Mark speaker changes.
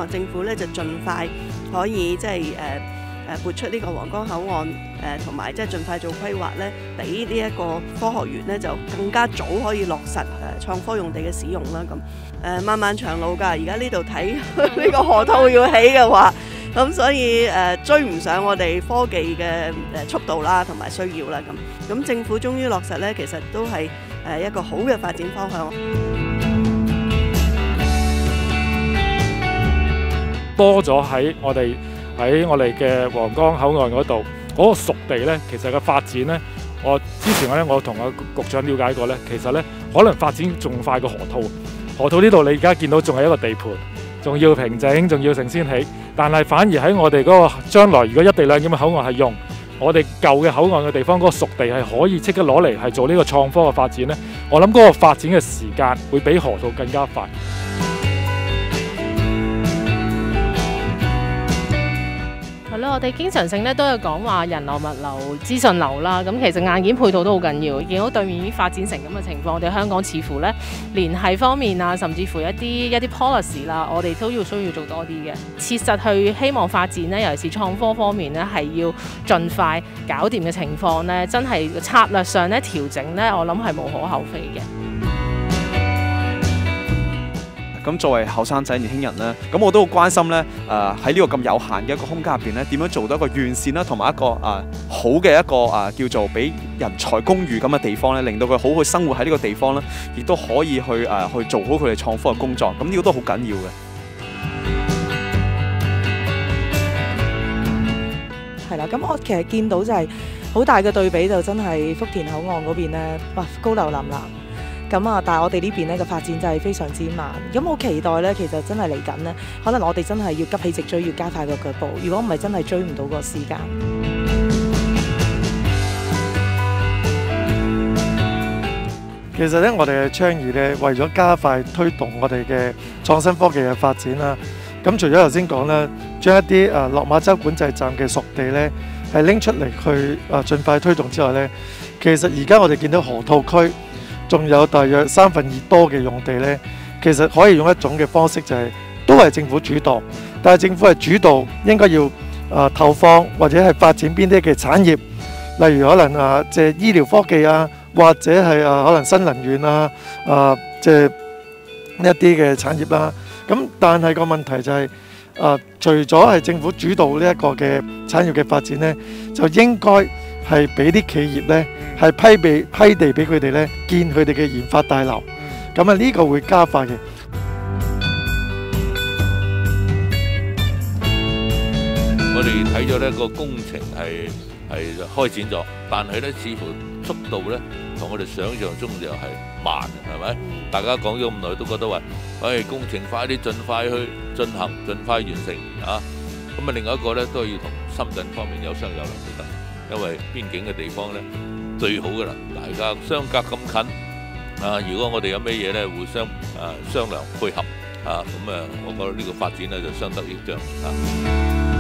Speaker 1: 望政府咧就盡快可以即係撥出呢個皇崗口岸同埋即係盡快做規劃咧，俾呢一個科學園咧就更加早可以落實創科用地嘅使用啦。咁漫漫長路㗎，而家呢度睇呢個河套要起嘅話，咁所以追唔上我哋科技嘅速度啦，同埋需要啦。咁政府終於落實咧，其實都係一個好嘅發展方向。
Speaker 2: 多咗喺我哋嘅皇崗口岸嗰度嗰個熟地咧，其實嘅發展咧，我之前咧我同阿局長了解過咧，其實咧可能發展仲快過河套。河套呢度你而家見到仲係一個地盤，仲要平整，仲要成先起。但係反而喺我哋嗰個將來，如果一地兩檢嘅口岸係用我哋舊嘅口岸嘅地方，嗰個熟地係可以即刻攞嚟係做呢個創科嘅發展咧，我諗嗰個發展嘅時間會比河套更加快。
Speaker 3: 係咯，我哋經常性咧都有講話人流、物流、資訊流啦。咁其實硬件配套都好緊要。見到對面已經發展成咁嘅情況，我哋香港似乎咧聯繫方面啊，甚至乎一啲 policy 啦，我哋都需要做多啲嘅。切實去希望發展咧，尤其是創科方面咧，係要盡快搞掂嘅情況咧，真係策略上咧調整咧，我諗係無可厚非嘅。
Speaker 4: 咁作為後生仔、年輕人咧，咁我都好關心咧，喺呢個咁有限嘅一個空間入邊咧，點樣做到一個完善啦，同埋一個好嘅一個叫做俾人才公寓咁嘅地方咧，令到佢好去生活喺呢個地方啦，亦都可以去做好佢哋創科嘅工作。咁呢個都好緊要嘅。
Speaker 5: 係啦，咁我其實見到就係好大嘅對比，就真係福田口岸嗰邊咧，哇，高樓林立。咁啊，但係我哋呢邊咧嘅發展就係非常之慢。咁我期待咧，其實真係嚟緊咧，可能我哋真係要急起直追，要加快個腳步。如果唔係，真係追唔到個時間。
Speaker 6: 其實咧，我哋嘅倡議咧，為咗加快推動我哋嘅創新科技嘅發展啦。咁除咗頭先講啦，將一啲落馬洲管制站嘅熟地咧，係拎出嚟去盡快推動之外咧，其實而家我哋見到河套區仲有大約2/3多嘅用地呢，其實可以用一種嘅方式，就係都係政府主導，但係政府係主導應該要投放或者係發展邊啲嘅產業，例如可能即係醫療科技啊，或者係可能新能源啊，即係呢一啲嘅產業啦。咁但係個問題就係除咗係政府主導呢一個嘅產業嘅發展呢，就應該係俾啲企業呢，係批地俾佢哋咧，建佢哋嘅研發大樓，咁呢個會加快嘅。
Speaker 7: 我哋睇咗呢個工程係開展咗，但係咧似乎速度咧同我哋想象中就係慢，係咪？大家講咗咁耐都覺得話，工程快啲，盡快去進行，盡快完成啊！咁啊，另外一個咧都係要同深圳方面有商有量先得，因為邊境嘅地方咧。最好嘅啦，大家相隔咁近如果我哋有咩嘢咧，互相商量配合咁我覺得呢個發展咧就相得益彰